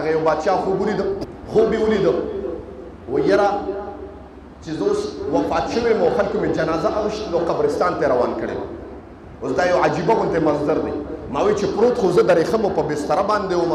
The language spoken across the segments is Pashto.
دغه یو بادشاه خوب یې ولیده وایي یاره چې زه اوس وفات شوی یم او خلکو مې جنازه اغوښتل او قبرستان ته یې روان کړی اوس دا یو عجیبه غوندې منظر دی ما وایي چې پروت خو زه د ریښمو په بستره باندې وم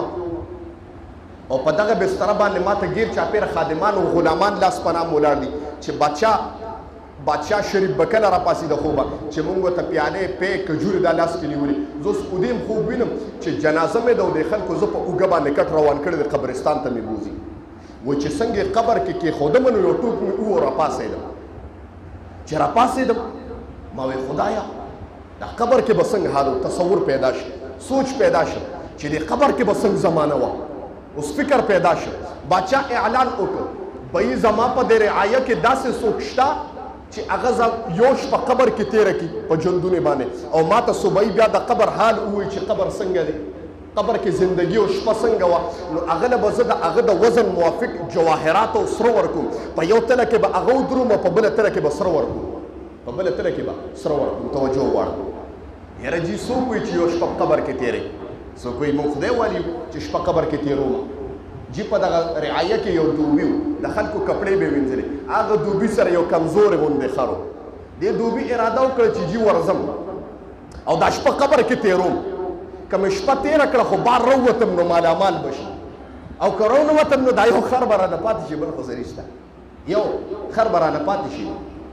او په دغه بستره باندې ما ته ګیر چاپېره خادمان او غلامان لاس په نام ولاړ دي چې بادشاه شریف به کله راپاڅېده خوبه چې موږ ورته پیالې پی کجورې دا لاس کې نیولې زه اوس اودې خوب وینم چې جنازه مې ده او د خلکو زه په اوږه باندې کټ روان کړی دی قبرستان ته مې بوځي وایي چې څنګه یې قبر کې کېښودم نو یو ټوک مې وو راپاڅېدم چې راپاڅېدم ما وایي خدایه دا قبر کې به څنګه حال تصور پیدا شي سوچ پیدا شي چې د قبر کې به څنګه زمانه وه اوس فکر پیدا شو بادشاه اعلان وکړ بهي زما په دې رعایه کې داسې څوک شته چې هغه یو شپه قبر کې تېره کړي په ژوندونې باندې او ما ته صبحي بیا د قبر حال ووایي چې قبر څنګه دی قبر کې زندگی او شپه څنګه وه نو هغه له به زه د هغه د وزن موافق جواهرات او سره ورکوم په یو تله کې به هغه ودروم او په بله تله کې به سره ورکوم په بله تله کې به سره ورکوم توجه وغواړم یاره جي څوک وایي چې یو شپه قبر کې تېری څوک وایي موږ خدای والي چې شپه قبر کې تېروم جی په دغه رعایه کې یو دوبي و د خلکو کپړې به یې وینځلې هغه دوبي سره یو کمزورې غوندې خر و دې دوبي اراده وکړه چې جي ورځم او دا شپه قبر کې تېروم که مې شپه تېره کړه خو بار راووتم نو مالامال به شي او که راونوتم نو دا یو خر به رانه پاتې شي بل خو څه نشته یو خر به رانه پاتې شي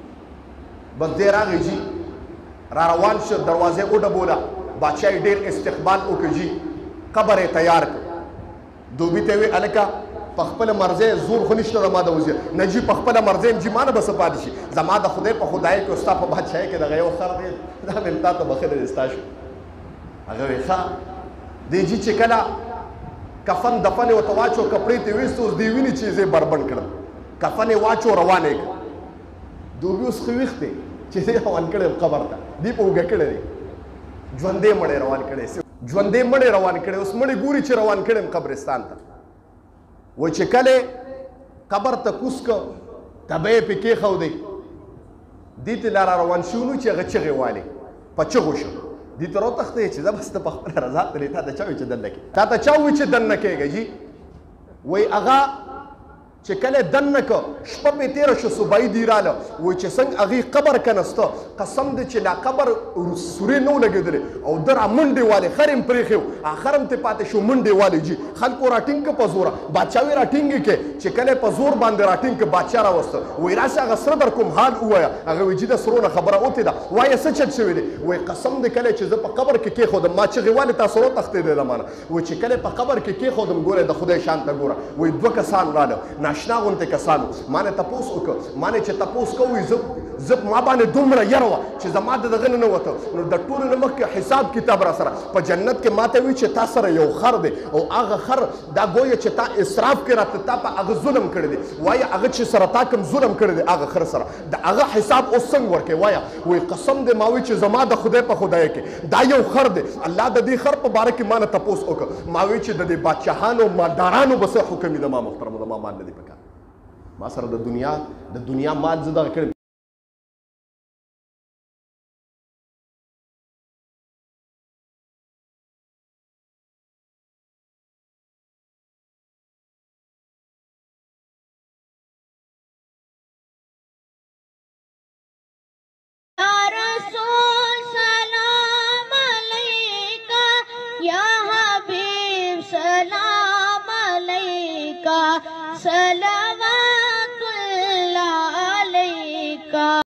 بس دی راغی جي را روان شو دروازې وډبوله بادشاه یې ډېر استقبال وکړ جي قبر یې تیار کړ دوبي ته وی الکه په خپله مرضۍ زور خو نشته زما د وزیر نه جي په خپله مرضۍ یم جي ما نه به څه پاتې شي زما د خدای په خدایۍ کې او ستا په بادشاهۍ کې دغه یو خر دی دا مې تا ته بخښلی دی ستا شو هغه وی ښه دی جي چې کله کفن دفن یې ورته واچو کپړې ته ویست اوس دی ویني چې زه بربند کړم کفن یې واچو روان یې کړ دوبي اوس ښه ویښ دی چې زه روان کړی یم قبر ته دی په اوږه کړی دی ژوندی مړی روان کړی ژوندی مړی روان کړی اوس مړی ګوري چې روان کړی یم قبرستان ته وایي چې کله قبر ته کوز که تبه یې پې کېښودی دې ته لا را روان شو نو چې هغه چغې والې په چغو شو دې ته راوتښتې چې زه بس ته په خپله رضا تلې تا ته چا وایي چې دننه کې تا ته چا وایي چې دننه کېږه جي وایي هغه چې کله دننه که شپه پې تېره شو صبحایي دی راله وایي چې څنګه هغې قبر کنسته قسم دی چې لا قبر سورې نه و لګېدلې او ده را منډې والې خر یې پرېښی و خر هم ترې پاتې شو منډې والې جي خلکو را ټینګ که په زوره بادشاه وی را ټینګ یې کې چې کله یې په زور باندې را ټینګ که بادشاه راوسته وایي راسه هغه سره در کوم حال ووایه هغه وایي جي د سرو نه خبره اوتې ده وایه څه چل شوي دی وایي قسم دی کله چې زه په قبر کې کېښودم ما چغې والې تاسو راوتښتېدی له ما نه وایي چې کله په قبر کې کېښودم ګوره د خدای شان ته ګوره وایي دوه کسان راله ناشنا غوندې کسان ما نه تپوس وکړ ما نه چې تپوس کوئ زه ما باندې دومره یره وه چې زما د دغه نه وته نو د ټولو نه مخکې حساب کتاب را سره په جنت کې ما ته وایي چې تا سره یو خر دی او هغه خر دا ګویه چې تا اسراف کې راته تا په هغه ظلم کړی دی وایه هغه چې سره تا کوم ظلم کړی دی هغه خر سره د هغه حساب اوس څنګه ورکوې وایه وایي قسم دی ما وایي چې زما د خدای په خدایه کې دا یو خر دی الله د دې خر په باره کې ما نه تپوس وکړ ما وایي چې د دې بادشاهانو مالدارانو به څه حکم وي زما محترمو زما مال نه دی پکار ما سره د دنیا مال زه دغه کړی सलाम